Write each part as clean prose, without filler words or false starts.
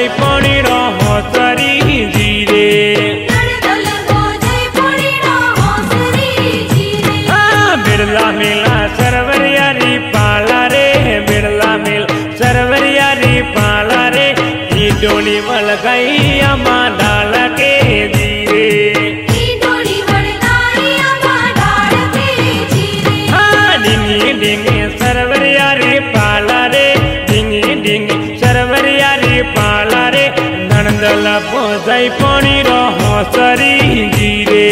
जाई पानी रो हौसरी जीरे बिरला मिला सरवरियारी पाला रे बिरला मिल सरवरियारी पाला रे ई डोली मल गई अम्मा डाल के जीरे डिंगी डिंगी सरवरियारी पाला रे डिंगी डिंगी सरवरियारी पाला रे नंदल पोजाई पानी रो हौसरी जीरे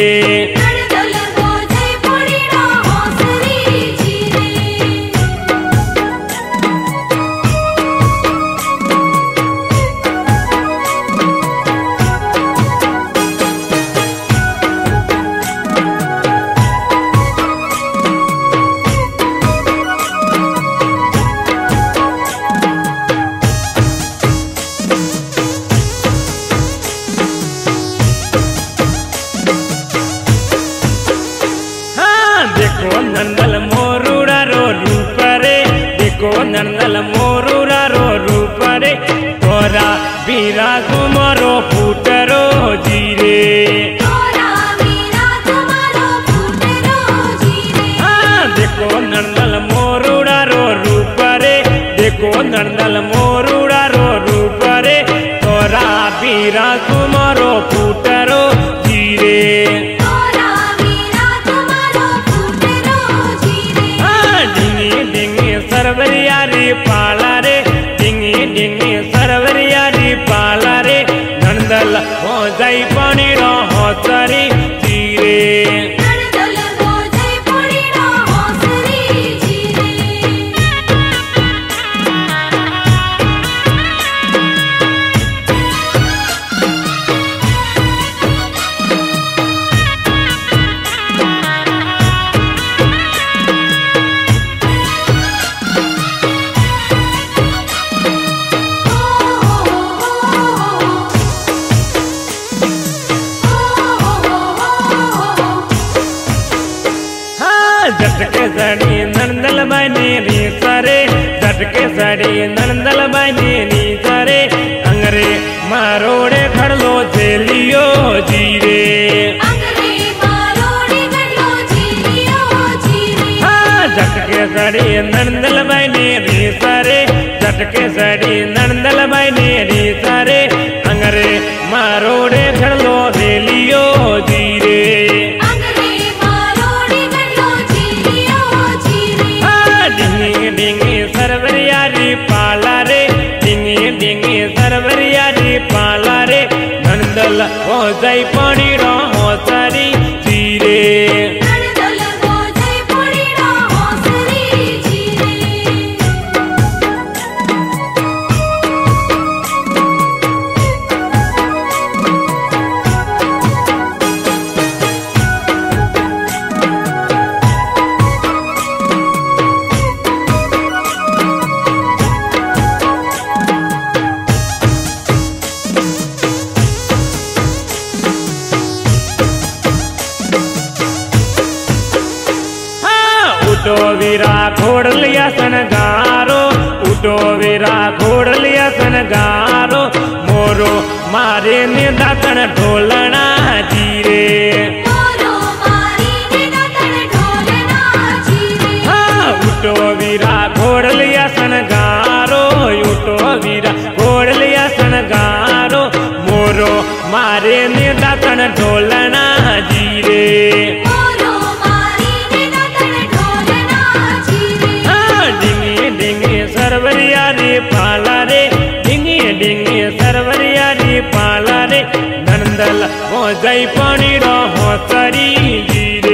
नंदल मोरूरा रो रूप रे देखो नंदल मोरूरा रो रूप रे तोरा बीरा तुम्हारो फूटरो जीरे देखो नंदल मोरूरा रो रूप रे देखो नंदल मोरूरा रो रूप रे तोरा बीरा तुम्हारो फूटरो जीरे सरवरियारी पाला रे डिंगी डिंगी सरवरियारी पाला रे नंदल हो जाई पानी रो हौसरी जीरे झटके सड़ी नंदल बने री सरे झटके सड़ी नंदल बने री सरे अंगरे मारोड़े खड़लो झेलियो जीरे झटके सड़ी नंदल बने री सरे झटके सड़ी नंदल बने री सरे अंगरे मारोड़े खड़लो झेलियो जीरे डिंगी सरवरियारी पाला रे डिंगी डिंगी सरवरियारी पाला रे नंदल हो जाई पानी रो हौसरी जीरे उठो वीरा घोड़ लिया सनगारो उठो वीरा घोड़ लिया सनगारो मोरो मारे ने दातन ढोलना जीरे उठो वीरा घोड़ लिया सनगारो उठो वीरा घोड़ लिया सनगारो मोरो मारे ने दातन ढोलना जीरे सरवरियारी पाला रे डिंगी डिंगी सरवरियारी पाला रे नंदल हो जाई पानी रो हौसरी जीरे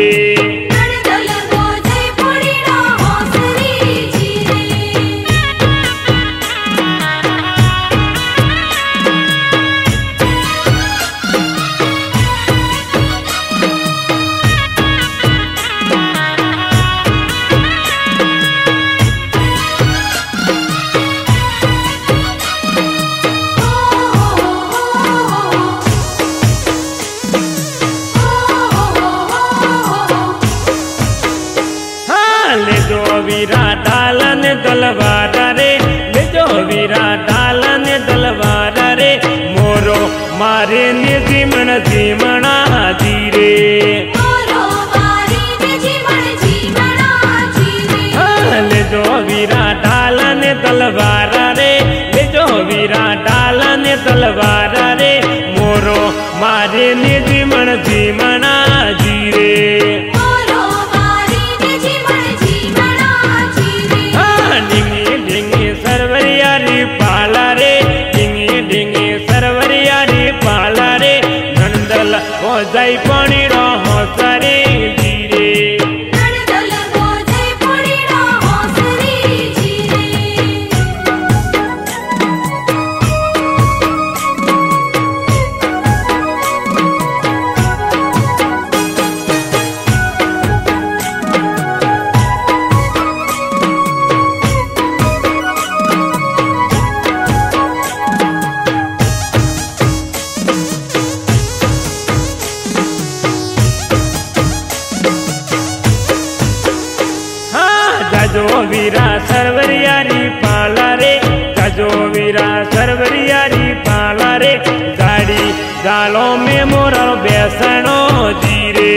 तजो वीरा सरवरियारी पाला रे तजो वीरा सरवरियारी पाला रे गाड़ी गालों में मोरा बेसनो जीरे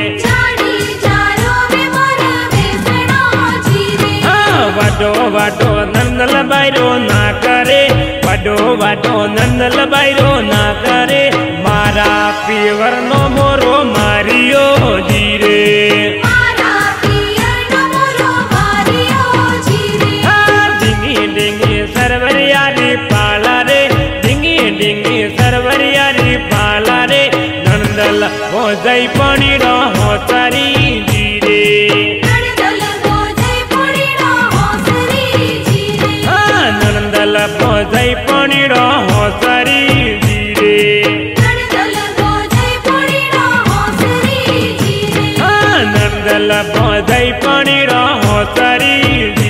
वाडो वाडो नंदल बायरो ना करे वाडो वाडो नंदल बायरो ना करे मारा पीवर नो मोरो मारियो जीरे डिंगी डिंगी सरवरियारी पाला रे डिंगी डिंगी सरवरियारी पाला रे नंदल हो जई पानी रो हो तारी जीरे नंदल भोजई पणीड़ो होसरी जीरे नंदल भोजई पणीड़ो होसरी